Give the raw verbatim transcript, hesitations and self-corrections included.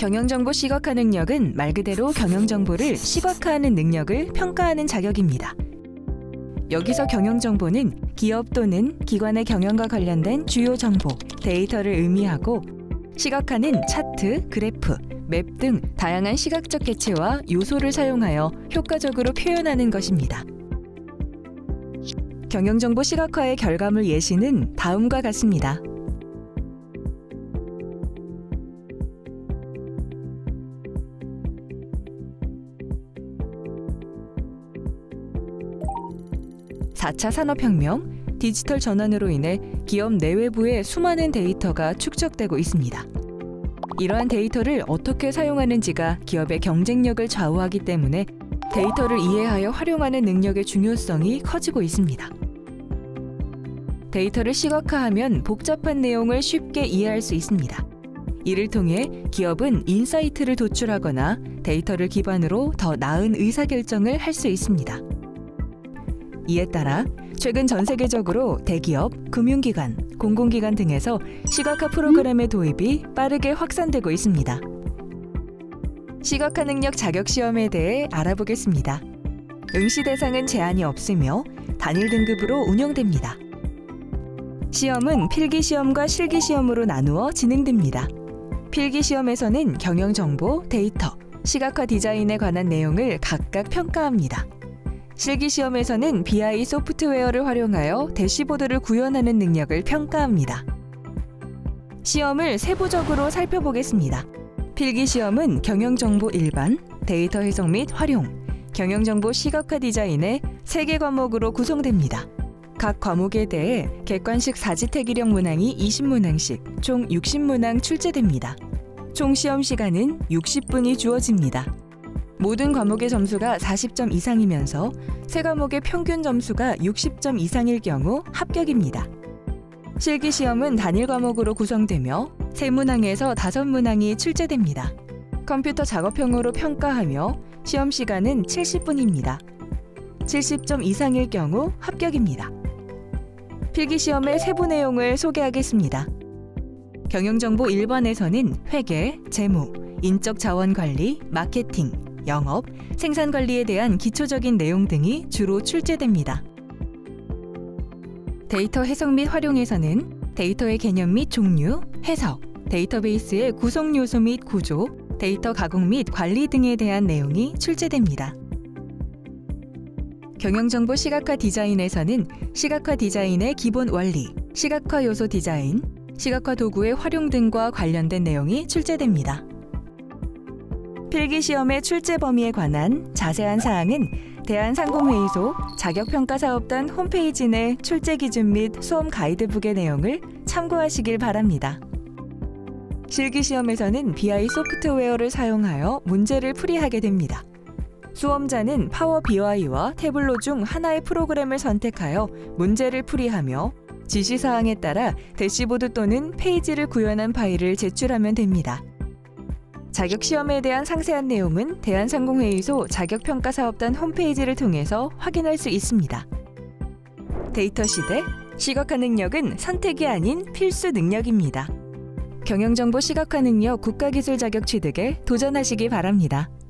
경영정보 시각화 능력은 말 그대로 경영정보를 시각화하는 능력을 평가하는 자격입니다. 여기서 경영정보는 기업 또는 기관의 경영과 관련된 주요 정보, 데이터를 의미하고 시각화는 차트, 그래프, 맵 등 다양한 시각적 개체와 요소를 사용하여 효과적으로 표현하는 것입니다. 경영정보 시각화의 결과물 예시는 다음과 같습니다. 사 차 산업혁명, 디지털 전환으로 인해 기업 내외부에 수많은 데이터가 축적되고 있습니다. 이러한 데이터를 어떻게 사용하는지가 기업의 경쟁력을 좌우하기 때문에 데이터를 이해하여 활용하는 능력의 중요성이 커지고 있습니다. 데이터를 시각화하면 복잡한 내용을 쉽게 이해할 수 있습니다. 이를 통해 기업은 인사이트를 도출하거나 데이터를 기반으로 더 나은 의사결정을 할 수 있습니다. 이에 따라 최근 전 세계적으로 대기업, 금융기관, 공공기관 등에서 시각화 프로그램의 도입이 빠르게 확산되고 있습니다. 시각화 능력 자격 시험에 대해 알아보겠습니다. 응시 대상은 제한이 없으며 단일 등급으로 운영됩니다. 시험은 필기시험과 실기시험으로 나누어 진행됩니다. 필기시험에서는 경영정보, 데이터, 시각화 디자인에 관한 내용을 각각 평가합니다. 실기시험에서는 비아이 소프트웨어를 활용하여 대시보드를 구현하는 능력을 평가합니다. 시험을 세부적으로 살펴보겠습니다. 필기시험은 경영정보 일반, 데이터 해석 및 활용, 경영정보 시각화 디자인의 세 개 과목으로 구성됩니다. 각 과목에 대해 객관식 사지택일형 문항이 이십 문항씩 총 육십 문항 출제됩니다. 총 시험 시간은 육십 분이 주어집니다. 모든 과목의 점수가 사십 점 이상이면서 세 과목의 평균 점수가 육십 점 이상일 경우 합격입니다. 실기시험은 단일 과목으로 구성되며 세 문항에서 다섯 문항이 출제됩니다. 컴퓨터 작업형으로 평가하며 시험 시간은 칠십 분입니다. 칠십 점 이상일 경우 합격입니다. 필기시험의 세부 내용을 소개하겠습니다. 경영정보 일 번에서는 회계, 재무, 인적 자원 관리, 마케팅, 영업, 생산 관리에 대한 기초적인 내용 등이 주로 출제됩니다. 데이터 해석 및 활용에서는 데이터의 개념 및 종류, 해석, 데이터베이스의 구성 요소 및 구조, 데이터 가공 및 관리 등에 대한 내용이 출제됩니다. 경영정보 시각화 디자인에서는 시각화 디자인의 기본 원리, 시각화 요소 디자인, 시각화 도구의 활용 등과 관련된 내용이 출제됩니다. 필기시험의 출제 범위에 관한 자세한 사항은 대한상공회의소 자격평가사업단 홈페이지 내 출제 기준 및 수험 가이드북의 내용을 참고하시길 바랍니다. 실기시험에서는 비아이 소프트웨어를 사용하여 문제를 풀이하게 됩니다. 수험자는 파워 비아이와 태블로 중 하나의 프로그램을 선택하여 문제를 풀이하며 지시사항에 따라 대시보드 또는 페이지를 구현한 파일을 제출하면 됩니다. 자격시험에 대한 상세한 내용은 대한상공회의소 자격평가사업단 홈페이지를 통해서 확인할 수 있습니다. 데이터 시대, 시각화 능력은 선택이 아닌 필수 능력입니다. 경영정보 시각화 능력 국가기술 자격 취득에 도전하시기 바랍니다.